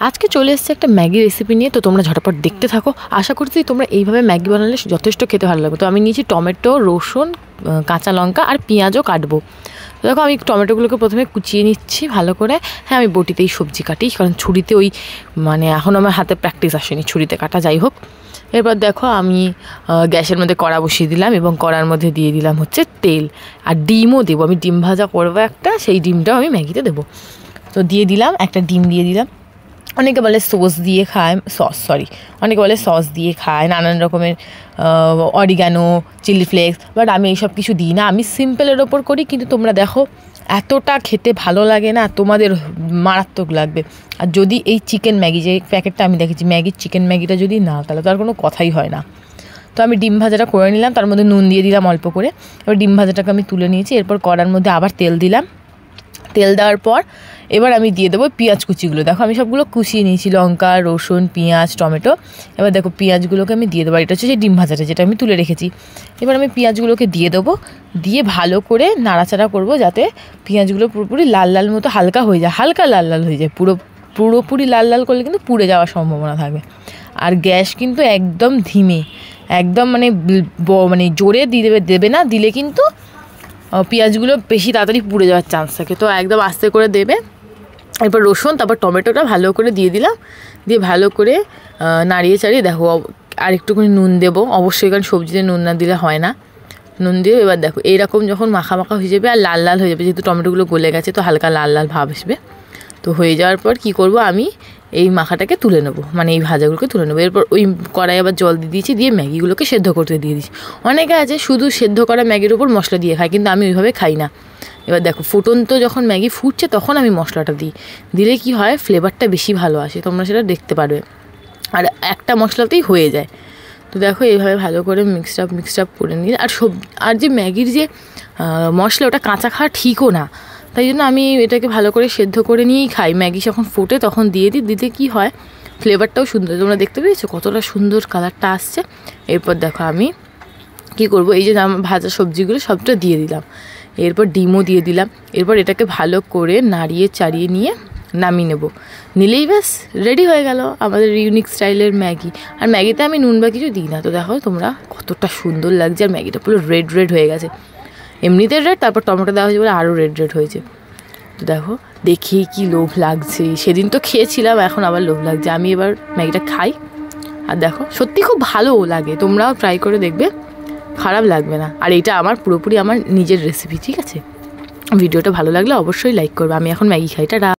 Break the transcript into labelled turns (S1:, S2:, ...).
S1: আজকে চলে এসেছে একটা ম্যাগি রেসিপি নিয়ে, তো তোমরা ঝটপট দেখতে থাকো। আশা করছি তোমরা এইভাবে ম্যাগি বানালে যথেষ্ট খেতে ভালো লাগবে। তো আমি নিয়েছি টমেটো, রসুন, কাঁচা লঙ্কা আর পেঁয়াজও কাটবো। তো দেখো আমি টমেটোগুলোকে প্রথমে কুচিয়ে নিচ্ছি ভালো করে। হ্যাঁ, আমি বটিতেই সবজি কাটি, কারণ ছুরিতে এখন আমার হাতে প্র্যাকটিস আসেনি ছুরিতে কাটা। যাই হোক, এরপর দেখো আমি গ্যাসের মধ্যে কড়া বসিয়ে দিলাম এবং কড়ার মধ্যে দিয়ে দিলাম হচ্ছে তেল, আর ডিমও দেবো। আমি ডিম ভাজা করবো একটা, সেই ডিমটাও আমি ম্যাগিতে দেবো। তো দিয়ে দিলাম, একটা ডিম দিয়ে দিলাম। অনেকে বলে অনেকে বলে সস দিয়ে খায়, নানান রকমের অরিগানো, চিলি ফ্লেক্স, বাট আমি এইসব কিছু দিই না। আমি সিম্পলের ওপর করি, কিন্তু তোমরা দেখো এতটা খেতে ভালো লাগে না, তোমাদের মারাত্মক লাগবে। আর যদি এই চিকেন ম্যাগি, যে প্যাকেটটা আমি দেখেছি ম্যাগির, চিকেন ম্যাগিটা যদি না, তাহলে তো আর কোনো কথাই হয় না। তো আমি ডিম ভাজাটা করে নিলাম, তার মধ্যে নুন দিয়ে দিলাম অল্প করে। এবার ডিম ভাজাটাকে আমি তুলে নিয়েছি। এরপর কড়ার মধ্যে আবার তেল দিলাম। তেল দেওয়ার পর এবার আমি দিয়ে দেবো পেঁয়াজ কুচিগুলো। দেখো আমি সবগুলো কুচিয়ে নিয়েছি, লঙ্কা, রসুন, পেঁয়াজ, টমেটো। এবার দেখো পেঁয়াজগুলোকে আমি দিয়ে দেবো। এটা হচ্ছে সেই ডিম ভাজাটা যেটা আমি তুলে রেখেছি। এবার আমি পেঁয়াজগুলোকে দিয়ে দেবো, দিয়ে ভালো করে নাড়াচাড়া করব, যাতে পেঁয়াজগুলো পুরোপুরি লাল লাল মতো হালকা হয়ে যায়, হালকা লাল লাল হয়ে যায়। পুরোপুরি লাল লাল করলে কিন্তু পুড়ে যাওয়ার সম্ভাবনা থাকবে। আর গ্যাস কিন্তু একদম ধিমে, একদম মানে জোরে দেবে না, দিলে কিন্তু পেঁয়াজগুলো বেশি তাড়াতাড়ি পুড়ে যাওয়ার চান্স থাকে। তো একদম আস্তে করে দেবে। এরপর রসুন, তারপর টমেটোটা ভালো করে দিয়ে দিলাম, দিয়ে ভালো করে নাড়িয়ে চাড়িয়ে দেখো আর একটুখানি নুন দেবো অবশ্যই, কারণ সবজিতে নুন না দিলে হয় না। নুন দিয়ে এবার দেখো এইরকম যখন মাখা মাখা হয়ে যাবে আর লাল লাল হয়ে যাবে, যেহেতু টমেটোগুলো গলে গেছে তো হালকা লাল লাল ভাব আসবে। তো হয়ে যাওয়ার পর কী করব, আমি এই মাখাটাকে তুলে নেবো, মানে এই ভাজাগুলোকে তুলে নেবো। এরপর ওই কড়াই আবার জল দিয়ে দিয়েছি, দিয়ে ম্যাগিগুলোকে সেদ্ধ করতে দিয়ে দিয়েছি। অনেকে আছে শুধু সেদ্ধ করা ম্যাগির উপর মশলা দিয়ে খায়, কিন্তু আমি ওইভাবে খাই না। এবার দেখো ফুটন্ত যখন ম্যাগি ফুটছে তখন আমি মশলাটা দিলে কি হয়, ফ্লেভারটা বেশি ভালো আসে, তোমরা সেটা দেখতে পারবে। আর একটা মশলাতেই হয়ে যায়। তো দেখো এইভাবে ভালো করে মিক্সড আপ করে নিয়ে, আর যে ম্যাগির যে মশলা, ওটা কাঁচা খাওয়া ঠিকও না। তাই জন্য আমি এটাকে ভালো করে সেদ্ধ করে নিয়েই খাই। ম্যাগি যখন ফোটে তখন দিয়ে দিই, দিতে কী হয়, ফ্লেভারটাও সুন্দর। তোমরা দেখতে পেয়েছো কতটা সুন্দর কালারটা আসছে। এরপর দেখো আমি কী করবো, এই যে ভাজা সবজিগুলো সবটা দিয়ে দিলাম। এরপর ডিমও দিয়ে দিলাম। এরপর এটাকে ভালো করে নাড়িয়ে চাড়িয়ে নিয়ে নামিয়ে নেব। নিলেই ব্যাস রেডি হয়ে গেল আমাদের ইউনিক স্টাইলের ম্যাগি। আর ম্যাগিতে আমি নুন বা কিছু দিই না। তো দেখো তোমরা কতটা সুন্দর লাগছে, আর ম্যাগিটা পুরো রেড হয়ে গেছে, এমনিতে রেড, তারপর টমেটো দেওয়া হয়েছে বলে আরও রেড হয়েছে। তো দেখো দেখি কি লোভ লাগছে, সেদিন তো খেয়েছিলাম, এখন আবার লোভ লাগছে। আমি এবার ম্যাগিটা খাই, আর দেখো সত্যি খুব ভালো লাগে। তোমরাও ট্রাই করে দেখবে, খারাপ লাগবে না। আর এটা পুরোপুরি আমার নিজের রেসিপি, ঠিক আছে? ভিডিওটা ভালো লাগলে অবশ্যই লাইক করবে। আমি এখন ম্যাগি খাই, টাটা।